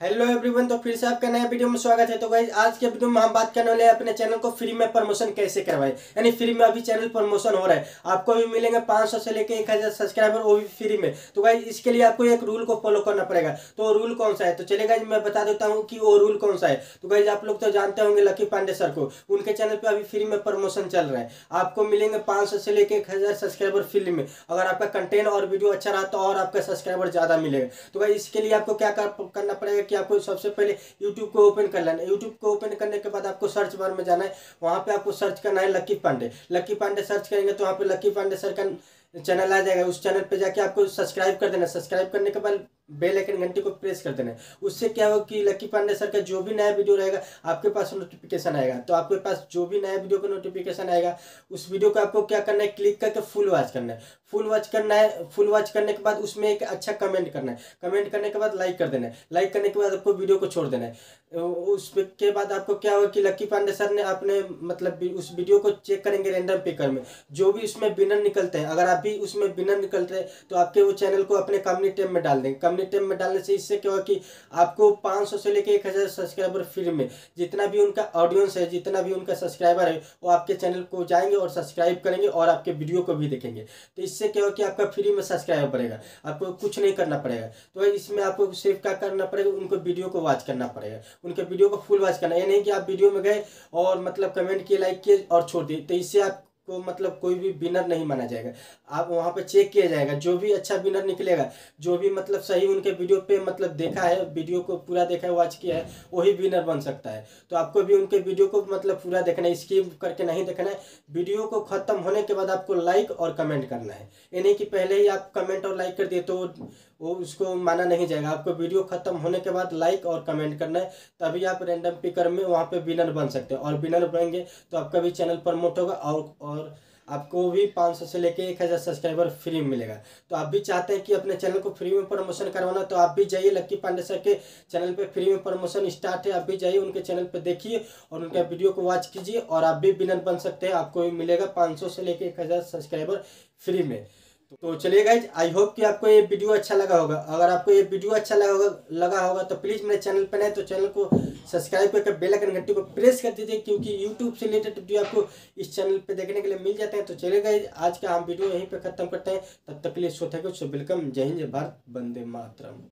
Hello everyone. तो फिर से आपका नया वीडियो में स्वागत है। तो गाइस आज के वीडियो में हम बात करने वाले हैं अपने चैनल को फ्री में प्रमोशन कैसे करवाए, यानी फ्री में अभी चैनल प्रमोशन हो रहा है। आपको भी मिलेंगे 500 से लेके 1000 सब्सक्राइबर, वो भी फ्री में। तो गाइस इसके लिए आपको एक रूल को फॉलो करना पड़ेगा। तो रूल कौन सा है, तो चलिए गाइस मैं बता देता हूँ कि वो रूल कौन सा है। तो गाइस आप लोग तो जानते होंगे लकी पांडे सर को, उनके चैनल पर अभी फ्री में प्रमोशन चल रहा है। आपको मिलेंगे 500 से लेके 1000 सब्सक्राइबर फ्री में, अगर आपका कंटेंट और वीडियो अच्छा रहा तो और आपका सब्सक्राइबर ज्यादा मिलेगा। तो गाइस इसके लिए आपको क्या करना पड़ेगा कि आपको सबसे पहले यूट्यूब को ओपन कर लेना है। यूट्यूब को ओपन करने के बाद आपको सर्च बार में जाना है, वहां पे आपको सर्च करना है लकी पांडे। लकी पांडे सर्च करेंगे तो वहां पे लकी पांडे सर का चैनल आ जाएगा। उस चैनल पे जाके आपको सब्सक्राइब कर देना। सब्सक्राइब करने के बाद बेल आइकन घंटी को प्रेस कर देना है। उससे क्या होगा कि लकी पांडे सर का जो भी नया वीडियो रहेगा आपके पास नोटिफिकेशन आएगा। तो आपके पास जो भी नया वीडियो का नोटिफिकेशन आएगा उस वीडियो को आपको क्या करना है, क्लिक करके फुल वॉच करना है। फुल वॉच करना है। फुल वॉच करने के बाद उसमें एक अच्छा कमेंट करना है। कमेंट करने के बाद लाइक कर देना है। लाइक करने के बाद आपको वीडियो को छोड़ देना है। उसके बाद आपको क्या होगा कि लकी पांडे सर ने अपने मतलब उस वीडियो को चेक करेंगे रैंडम पिकर में, जो भी उसमें विनर निकलते हैं। अगर आप भी उसमें विनर निकलते हैं तो आपके वो चैनल को अपने कम्युनिटी टैब में डाल देंगे। कम्युनिटी टैब में डालने से इससे क्या होगा कि आपको 500 से लेके 1000 सब्सक्राइबर फ्री में, जितना भी उनका ऑडियंस है, जितना भी उनका सब्सक्राइबर है, वो आपके चैनल को जाएंगे और सब्सक्राइब करेंगे और आपके वीडियो को भी देखेंगे। तो इससे क्या होगा कि आपका फ्री में सब्सक्राइबर बढ़ेगा, आपको कुछ नहीं करना पड़ेगा। तो इसमें आपको सिर्फ क्या करना पड़ेगा, उनको वीडियो को वॉच करना पड़ेगा। उनके वीडियो को फुल वॉच करना, ये नहीं कि आप वीडियो में गए और मतलब कमेंट किए, लाइक किए और छोड़ दिए। तो इससे आपको मतलब कोई भी विनर नहीं माना जाएगा। आप वहां पे चेक किया जाएगा, जो भी अच्छा विनर निकलेगा, जो भी मतलब सही उनके वीडियो पे मतलब देखा है, वीडियो को पूरा देखा है, वॉच किया है, वही विनर बन सकता है। तो आपको भी उनके वीडियो को मतलब पूरा देखना है, स्किप करके नहीं देखना है। वीडियो को खत्म होने के बाद आपको लाइक और कमेंट करना है। ये नहीं कि पहले ही आप कमेंट और लाइक कर दिए तो वो उसको माना नहीं जाएगा। आपको वीडियो खत्म होने के बाद लाइक और कमेंट करना है, तभी आप रैंडम पिकर में वहाँ पे विनर बन सकते हैं। और विनर बनेंगे तो आपका भी चैनल प्रमोट होगा और आपको भी 500 से लेके 1000 सब्सक्राइबर फ्री में मिलेगा। तो आप भी चाहते हैं कि अपने चैनल को फ्री में प्रमोशन करवाना, तो आप भी जाइए लकी पांडे सर के चैनल पे फ्री में प्रमोशन स्टार्ट है। आप भी जाइए उनके चैनल पे देखिए और उनका वीडियो को वॉच कीजिए और आप भी विनर बन सकते हैं। आपको भी मिलेगा 500 से लेके 1000 सब्सक्राइबर फ्री में। तो चलिए गाइज, आई होप कि आपको ये वीडियो अच्छा लगा होगा। अगर आपको ये वीडियो अच्छा लगा होगा तो प्लीज़ मेरे चैनल पर नए तो चैनल को सब्सक्राइब करके बेल आइकन घंटी को प्रेस कर दीजिए, क्योंकि यूट्यूब से रिलेटेड वीडियो आपको इस चैनल पे देखने के लिए मिल जाते हैं। तो चलिए गाइज, आज का हम वीडियो यहीं पे खत्म करते हैं। तब तक के लिए so thank you, so welcome. जय हिंद, जय भारत, वंदे मातरम।